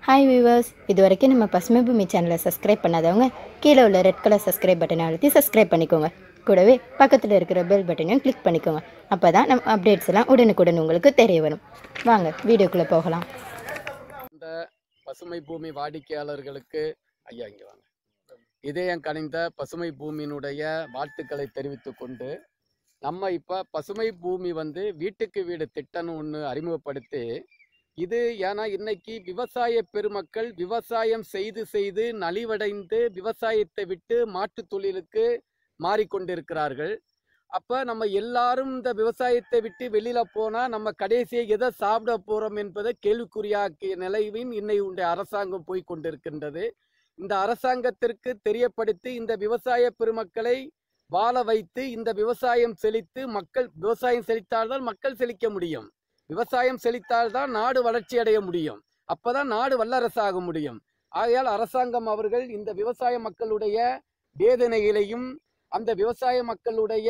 Hi viewers, இது வரைக்கும் நம்ம பசுமை பூமி சேனலை சப்ஸ்கிரைப் பண்ணாதவங்க கீழே உள்ள ரெட் கலர் சப்ஸ்கிரைப் பட்டனை அழுத்தி சப்ஸ்கிரைப் பண்ணிக்கோங்க. கூடவே பக்கத்தில் இருக்கிற பெல் பட்டனையும் கிளிக் பண்ணிக்கோங்க. அப்போ தான் நம்ம அப்டேட்ஸ் எல்லாம் உடனுக்குடன் உங்களுக்கு தெரிய வரும். வாங்க வீடியோக்குள்ளே போகலாம். இந்த பசுமை பூமி வாடிக்கையாளர்களுக்கு ஐயா இங்கே வாங்க, இதயம் கனிந்த பசுமை பூமியினுடைய வாழ்த்துக்களை தெரிவித்து கொண்டு நம்ம இப்போ பசுமை பூமி வீட்டுக்கு வீடு திட்டம்னு ஒன்று அறிமுகப்படுத்தி இது ஏன்னா இன்னைக்கு விவசாய பெருமக்கள் விவசாயம் செய்து செய்து நலிவடைந்து விவசாயத்தை விட்டு மாட்டு தொழிலுக்கு மாறிக்கொண்டிருக்கிறார்கள். அப்போ நம்ம எல்லாரும் இந்த விவசாயத்தை விட்டு வெளியில் போனால் நம்ம கடைசியை எதை சாப்பிட போகிறோம் என்பதை கேள்விக்குறியாக்கிய நிலையின் இன்னைய அரசாங்கம் போய் கொண்டிருக்கின்றது. இந்த அரசாங்கத்திற்கு தெரியப்படுத்தி இந்த விவசாய பெருமக்களை வாழ வைத்து இந்த விவசாயம் செழித்து விவசாயம் செழித்தால்தான் மக்கள் செழிக்க முடியும். விவசாயம் செழித்தால்தான் நாடு வளர்ச்சி அடைய முடியும். அப்பதான் நாடு வல்லரசாக முடியும். ஆகையால் அரசாங்கம் அவர்கள் இந்த விவசாய மக்களுடைய வேதனைகளையும் அந்த விவசாய மக்களுடைய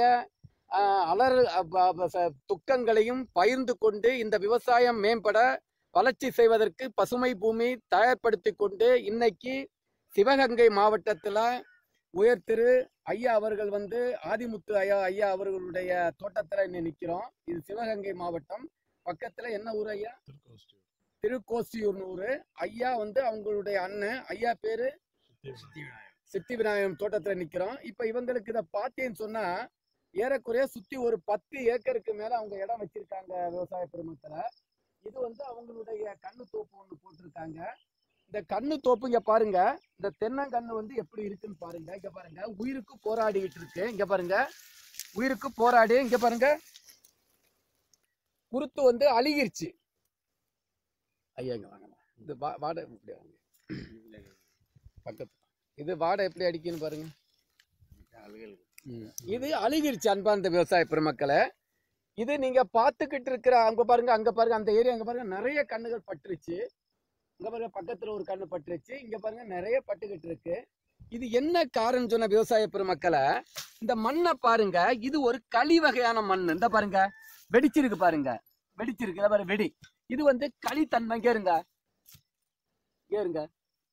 துக்கங்களையும் பகிர்ந்து கொண்டு இந்த விவசாயம் மேம்பட வளர்ச்சி செய்வதற்கு பசுமை பூமி தயார்படுத்தி கொண்டு இன்னைக்கு சிவகங்கை மாவட்டத்தில் உயர் திரு ஐயா அவர்கள் ஆதிமுத்து ஐயா அவர்களுடைய தோட்டத்தில் இன்னும் நிற்கிறோம். இது சிவகங்கை மாவட்டம். பக்கத்துல என்ன ஊர் ஐயா? திருக்கோசியூர் ஊரு. ஐயா அவங்களுடைய அண்ணன், ஐயா பேரு சித்தி விநாயகம் தோட்டத்துல நிக்கிறோம். இப்ப இவங்களுக்கு இதை பார்த்தேன்னு சொன்னா ஏறக்குறைய சுத்தி ஒரு 10 ஏக்கருக்கு மேல அவங்க இடம் வச்சிருக்காங்க விவசாய பெருமக்களை. இது அவங்களுடைய கண்ணு தோப்பு ஒண்ணு போட்டிருக்காங்க. இந்த கண்ணு தோப்பு இங்க பாருங்க, இந்த தென்னங்கண்ணு எப்படி இருக்குன்னு பாருங்க. இங்க பாருங்க, உயிருக்கு போராடிட்டு இருக்கு. இங்க பாருங்க, உயிருக்கு போராடி இங்க பாருங்க குருத்து அழுகிருச்சு. ஐயா இங்க வாங்க, இது வாடை எப்படி பக்கத்து இது வாடை எப்படி அடிக்குன்னு பாருங்க. இது அழுகிருச்சு. அன்பார்ந்த விவசாய பெருமக்களை, இது நீங்க பார்த்துக்கிட்டு இருக்கிற அங்க பாருங்க, அங்க பாருங்க, அந்த ஏரியா அங்க பாருங்க நிறைய கண்ணுகள் பட்டுருச்சு. இங்க பாருங்க பக்கத்துல ஒரு கண்ணு பட்டுருச்சு. இங்க பாருங்க நிறைய பட்டுக்கிட்டு இருக்கு. இது என்ன காரணம் சொன்ன விவசாய பெருமக்களை, இந்த மண்ணை பாருங்க, இது ஒரு களி வகையான மண். இந்த பாருங்க வெடிச்சிருக்கு, பாருங்க வெடிச்சிருக்கு. பாருங்க வெடி. இது களித்தன்மை. கேருங்க கேருங்க,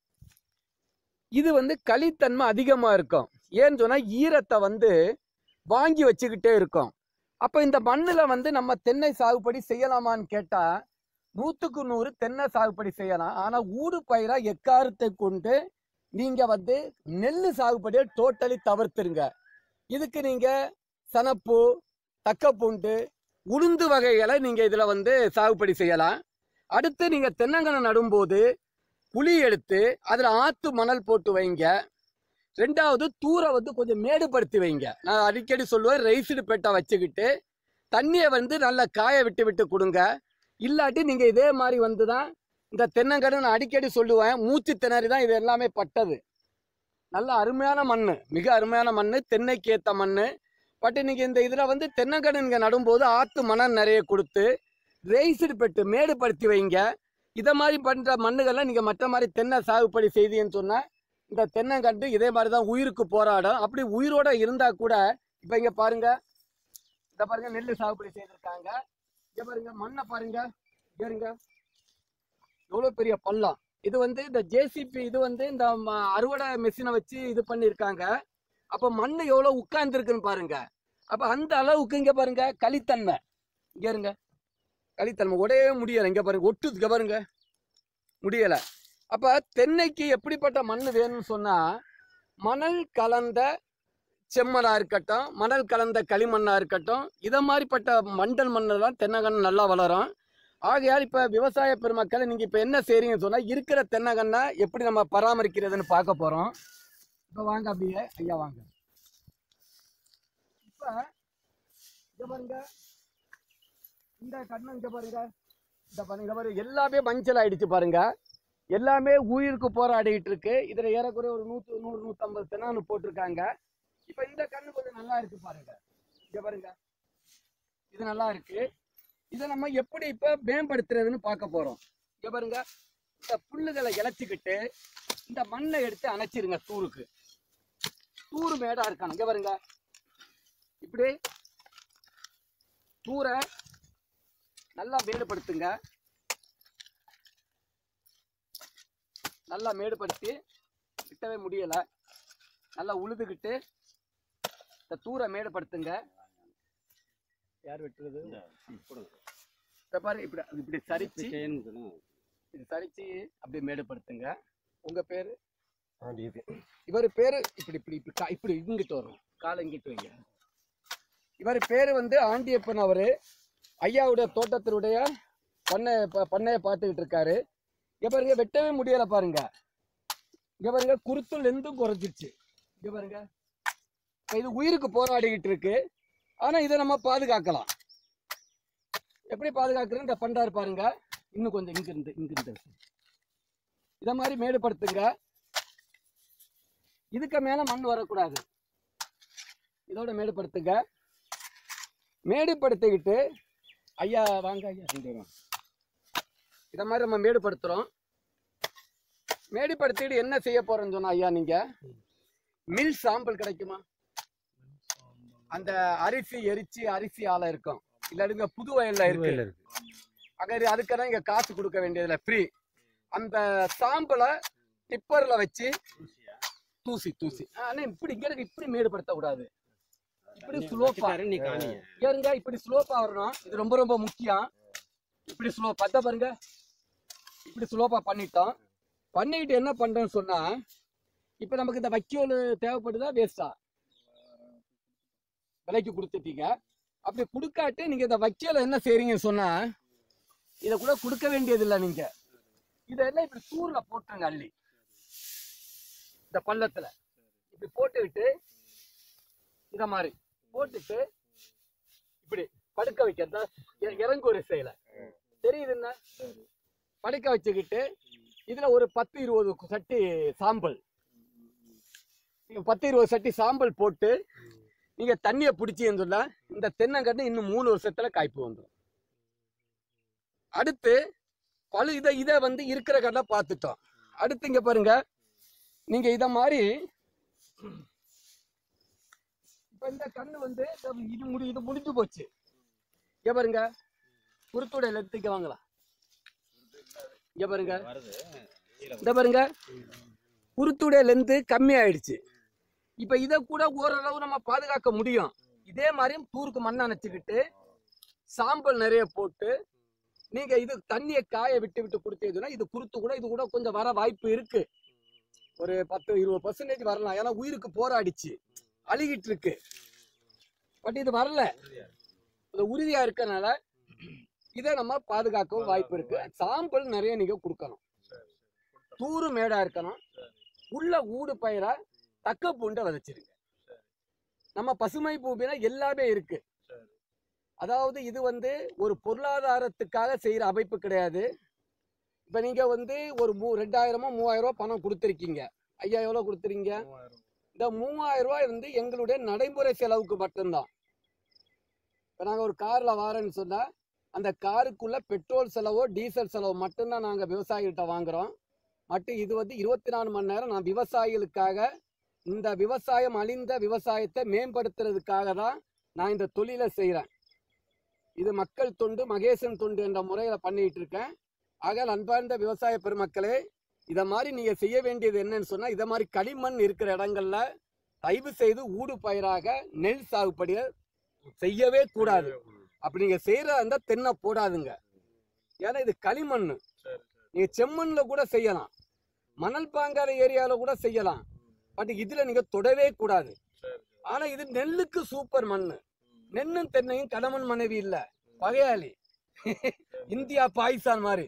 இது களித்தன்மை அதிகமா இருக்கும். ஏன்னு சொன்னா ஈரத்தை வாங்கி வச்சுக்கிட்டே இருக்கும். அப்ப இந்த மண்ணுல நம்ம தென்னை சாகுபடி செய்யலாமான்னு கேட்டா 100க்கு 100 தென்னை சாகுபடி செய்யலாம். ஆனா ஊடு பயிரா எக்காரத்தை கொண்டு நீங்க நெல் சாகுபடியை டோட்டலி தவிர்த்துருங்க. இதுக்கு நீங்க சனப்பு, தக்கப்பூண்டு, உளுந்து வகைகளை நீங்க இதுல சாகுபடி செய்யலாம். அடுத்து நீங்க தென்னங்கனை நடும்போது குழி எடுத்து அதுல ஆத்து மணல் போட்டு வைங்க. ரெண்டாவது தூரை கொஞ்சம் மேடுபடுத்தி வைங்க. நான் அடிக்கடி சொல்லுவேன், ரைஸ்டு பெட்டை வச்சுக்கிட்டு தண்ணியை நல்லா காய விட்டு விட்டு கொடுங்க. இல்லாட்டி நீங்க இதே மாதிரி தான் இந்த தென்னங்கன்னு நான் அடிக்கடி சொல்லுவேன், மூச்சு திணறி தான் இது எல்லாமே பட்டது. நல்ல அருமையான மண், மிக அருமையான மண், தென்னைக்கு ஏற்ற மண். பட் நீங்க இந்த இதுல தென்னங்கன்னு நீங்க நடும்போது ஆத்து மணல் நிறைய கொடுத்து ரைஸ்டு பெட்டு மேடுபடுத்தி வைங்க. இதை மாதிரி பண்ற மண்ணுகள்லாம் நீங்க மற்ற மாதிரி தென்னை சாகுபடி செய்தீங்கன்னு சொன்னா இந்த தென்னங்கன்று இதே மாதிரி தான் உயிருக்கு போராடும். அப்படி உயிரோட இருந்தா கூட இப்ப இங்க பாருங்க, இத பாருங்க நெல் சாகுபடி செய்திருக்காங்க. இங்க பாருங்க மண்ணை பாருங்க, கேருங்க எவ்வளவு பெரிய பள்ளம். இது இந்த ஜேசிபி இது இந்த அறுவடை மெஷினை வச்சு இது பண்ணிருக்காங்க. அப்ப மண்ணு எவ்வளவு உட்கார்ந்து இருக்குன்னு பாருங்க. அப்ப அந்த அளவுக்கு இங்க பாருங்க களித்தன்மை. இங்க இருங்க, களித்தன்மை உடையவே முடியல. இங்க பாருங்க ஒட்டுது, இங்க பாருங்க முடியல. அப்ப தென்னைக்கு எப்படிப்பட்ட மண் வேணும்னு சொன்னா மணல் கலந்த செம்மண்ணா இருக்கட்டும், மணல் கலந்த களிமண்ணா இருக்கட்டும், இதை மாதிரிப்பட்ட மண்டல் மண்ணெல்லாம் தென்னங்கன்று நல்லா வளரும். ஆகையால் இப்ப விவசாய பெருமக்களை நீங்க இப்ப என்ன செய்றீங்கன்னு சொன்னா இருக்கிற தென்னங்கண்ணை எப்படி நம்ம பராமரிக்கிறதுன்னு பார்க்க போறோம். இப்ப வாங்க அப்படியே ஐயா வாங்க. இப்ப இங்க பாருங்க, இந்த கண்ணு இங்க பாருங்க, இந்த பாருங்க பாருங்க எல்லாமே மஞ்சள் ஆயிடுச்சு பாருங்க. எல்லாமே உயிருக்கு போராடிட்டு இருக்கு. இதுல ஏறக்குறைய ஒரு 100-150 தென்னங்கன்று போட்டிருக்காங்க. இப்ப இந்த கண்ணு கொஞ்சம் நல்லா இருக்கு பாருங்க. இங்க பாருங்க இது நல்லா இருக்கு. இதை நம்ம எப்படி இப்ப மேம்படுத்துறதுன்னு பார்க்க போறோம். இங்க பாருங்க, இந்த புல்லுகளை இழைச்சிக்கிட்டு இந்த மண்ணை எடுத்து அணைச்சிருங்க. தூரு மேடா இருக்கணும். இங்க பாருங்க, இப்படி தூரை நல்லா மேடுபடுத்துங்க. நல்லா மேடுபடுத்தி கிட்டவே முடியலை, நல்லா உழுதுகிட்டு இந்த தூரை மேடுபடுத்துங்க. யார் வெட்டுறது? இதை பாரு, இப்படி இப்படி சரிச்சு இது சரிச்சு அப்படி மேடுபடுத்துங்க. உங்க பேரு? இவர் பேரு இப்படி இப்படி இப்படி இப்படி இங்கிட்டு வரும், காலை இங்கிட்டு வைங்க. இவர் பேரு வந்து ஆண்டியப்பன். அவரு ஐயாவுடைய தோட்டத்தினுடைய பண்ணையை பார்த்துக்கிட்டு இருக்காரு. இங்க பாருங்க, வெட்டவே முடியல பாருங்க. இங்க பாருங்க, குருத்துல இருந்தும் குறைஞ்சிருச்சு. இங்க பாருங்க, இது உயிருக்கு போராடிக்கிட்டு இருக்கு. ஆனா இதை நம்ம பாதுகாக்கலாம். எப்படி பாதுகாக்கிறேன்னு இந்த பண்றாரு பாருங்க. இன்னும் கொஞ்சம் இங்கிருந்து இத மாதிரி மேடுபடுத்துங்க. இதுக்கு மேல மண் வரக்கூடாது. இதோட மேடுபடுத்துங்க. மேடுபடுத்திக்கிட்டு ஐயா வாங்க, ஐயா இத மாதிரி நம்ம மேடுபடுத்துறோம். மேடுபடுத்திட்டு என்ன செய்ய போறேன்னு சொன்னா, ஐயா நீங்க மில் சாம்பிள் கிடைக்குமா? அந்த அரிசி எரிச்சு அரிசி ஆலை இருக்கும், இல்லாடுங்க புது வயல்ல இருக்கு. அங்க அதுக்கெல்லாம் இங்க காசு கொடுக்க வேண்டியதுல ஃப்ரீ. அந்த சாம்பிளை டிப்பர்ல வச்சு தூசி தூசி இப்படி இங்க இப்படி மேடுபடுத்த கூடாது. இப்படி ஸ்லோப்பா ஏறுங்க, இப்படி ஸ்லோப்பா வரணும். இது ரொம்ப ரொம்ப முக்கியம். இப்படி ஸ்லோ பத்த பாருங்க, இப்படி ஸ்லோப்பா பண்ணிட்டோம். பண்ணிட்டு என்ன பண்றேன்னு சொன்னா, இப்ப நமக்கு இந்த வைக்கோல் தேவைப்படுதா வேஸ்டா? விலைக்கு கொடுத்துட்டீங்க. அப்படி கொடுக்காட்டு நீங்க இந்த வைக்கோல என்ன செய்றீங்கன்னு சொன்னா, இதை கூட கொடுக்க வேண்டியது இல்லை. நீங்க இதெல்லாம் இப்படி தூர்ல போட்டுருங்க. அள்ளி இந்த பள்ளத்துல இப்படி போட்டுக்கிட்டு இத மாதிரி போட்டுட்டு இப்படி படுக்க வைக்கிறதா இறங்கு ஒரு செயல தெரியுதுன்னா படுக்க வச்சுக்கிட்டு இதுல ஒரு 10-20 சட்டி சாம்பல் 10-20 சட்டி சாம்பல் போட்டு நீங்க தண்ணியை பிடிச்சின்னு சொல்ல இந்த தென்னங்கன்று இன்னும் 3 வருஷத்துல காய்ப்பு வந்துடும். அடுத்து பழு இதை வந்து இருக்கிற கடலை பார்த்துட்டோம். அடுத்து இங்க பாருங்க, நீங்க இத மாதிரி இப்ப இந்த கண்ணு வந்து இது முடிஞ்சு போச்சு. இங்க பாருங்க, குருத்துடைய எடுத்துக்க வாங்கலாம். இங்க பாருங்க, இந்த பாருங்க, குருத்துடைய லென்த் கம்மி ஆயிடுச்சு. இப்ப இதை கூட ஓரளவு நம்ம பாதுகாக்க முடியும். இதே மாதிரி தூருக்கு மண்ணை அணைச்சிக்கிட்டு சாம்பல் நிறைய போட்டு நீங்க இது தண்ணியை காய விட்டு கொடுத்தீங்கன்னா இது குருத்து கூட இது கூட கொஞ்சம் வர வாய்ப்பு இருக்கு. ஒரு 10-20% வரலாம். ஏன்னா உயிருக்கு போராடிச்சு, அழுகிட்டு இருக்கு. பட் இது வரல, உறுதியா இருக்கனால இதை நம்ம பாதுகாக்கவும் வாய்ப்பு இருக்கு. சாம்பல் நிறைய நீங்க கொடுக்கணும். தூரு மேடா இருக்கணும். உள்ள ஊடு பயிரா தக்க பூண்டை விதைச்சிருங்க. நம்ம பசுமை பூமியில எல்லாமே இருக்கு. அதாவது இது வந்து ஒரு பொருளாதாரத்துக்காக செய்யற அமைப்பு கிடையாது. இப்ப நீங்க வந்து ஒரு 2000-3000 பணம் கொடுத்துருக்கீங்க. ஐயா எவ்வளவு கொடுத்துறீங்க? இந்த 3000 ரூபாய் வந்து எங்களுடைய நடைமுறை செலவுக்கு மட்டும்தான். இப்ப நாங்க ஒரு கார்ல வாரேன்னு சொன்னா அந்த காருக்குள்ள பெட்ரோல் செலவோ டீசல் செலவோ மட்டும்தான் நாங்க விவசாயிகிட்ட வாங்குறோம். மட்டும் இது வந்து 24 மணி நேரம் நான் விவசாயிகளுக்காக, இந்த விவசாயம் அழிந்த விவசாயத்தை மேம்படுத்துறதுக்காக தான் நான் இந்த தொழிலை செய்யறேன். இது மக்கள் தொண்டு, மகேசன் தொண்டு என்ற முறையில பண்ணிட்டு இருக்கேன். ஆக அன்பார்ந்த விவசாய பெருமக்களே, இதை மாதிரி நீங்க செய்ய வேண்டியது என்னன்னு சொன்னா, இதை மாதிரி களிமண் இருக்கிற இடங்கள்ல தயவு செய்து ஊடு பயிராக நெல் சாகுபடியை செய்யவே கூடாது. அப்படி நீங்க செய்யற அந்த தென்னை போடாதுங்க. ஏன்னா இது களிமண். நீங்க செம்மண்ல கூட செய்யலாம், மணல் பாங்காத ஏரியால கூட செய்யலாம். பட் இதுல நீங்க தொடவே கூடாது. ஆனா இது நெல்லுக்கு சூப்பர் மண்ணு. நெல்லும் தென்னையும் கணவன் மனைவி இல்ல, பகையாளி. இந்தியா பாகிஸ்தான் மாதிரி.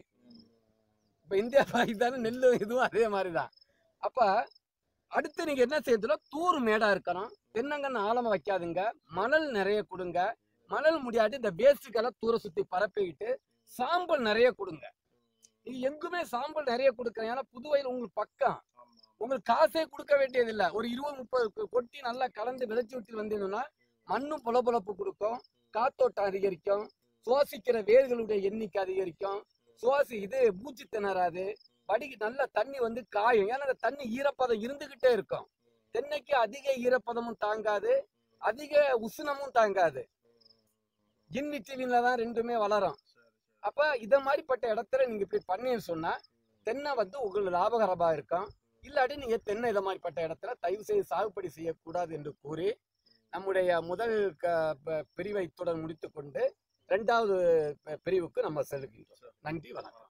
இப்ப இந்தியா பாகிஸ்தான் நெல்லு இதுவும் அதே மாதிரிதான். அப்ப அடுத்து நீங்க என்ன செய்யறதுல தூர் மேடா இருக்கணும். தென்னங்கன்னு ஆழமா வைக்காதுங்க. மணல் நிறைய கொடுங்க. மணல் முடியாட்டி இந்த வேஸ்டுக்கெல்லாம் தூர சுத்தி பரப்பிக்கிட்டு சாம்பல் நிறைய கொடுங்க. நீங்க எங்குமே சாம்பல் நிறைய கொடுக்குறேன். ஏன்னா புதுவையில் உங்களுக்கு பக்கம், உங்களுக்கு காசே கொடுக்க வேண்டியது இல்லை. ஒரு 20-30 கொட்டி நல்லா கலந்து விதைச்சு விட்டு வந்தீங்கன்னா மண்ணும் பொலப்பொலப்பு கொடுக்கும், காத்தோட்டம் அதிகரிக்கும், சுவாசிக்கிற வேர்களுடைய எண்ணிக்கை அதிகரிக்கும், இது மூச்சு திணறாது, படிக்கு நல்ல தண்ணி வந்து காயும். ஏன்னா அந்த தண்ணி ஈரப்பதம் இருந்துகிட்டே இருக்கும். தென்னைக்கு அதிக ஈரப்பதமும் தாங்காது, அதிக உஷ்ணமும் தாங்காது. இன்விட்வீன்ல தான் ரெண்டுமே வளரும். அப்ப இத மாதிரிப்பட்ட இடத்துல நீங்க இப்படி பண்ணீங்கன்னு சொன்னா தென்னை வந்து உங்களுக்கு லாபகரமா இருக்கும். இல்லாட்டி நீங்க தென்னை இதை மாதிரிப்பட்ட இடத்துல தயவு செய்து சாகுபடி செய்யக்கூடாது என்று கூறி நம்முடைய முதல் பிரிவை இத்துடன் முடித்துக்கொண்டு 2வது பிரிவுக்கு நம்ம செல்கின்றோம். நன்றி, வணக்கம்.